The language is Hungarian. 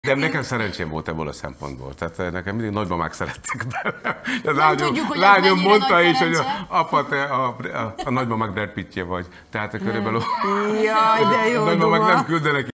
De nekem szerencsém volt ebből a szempontból. Tehát nekem mindig nagymamák szerettek bele. Lányom mondta is, hogy apa, te a nagymamák Brad Pittje vagy. Tehát körülbelül Jaj, de jó nagymamák nem küldenek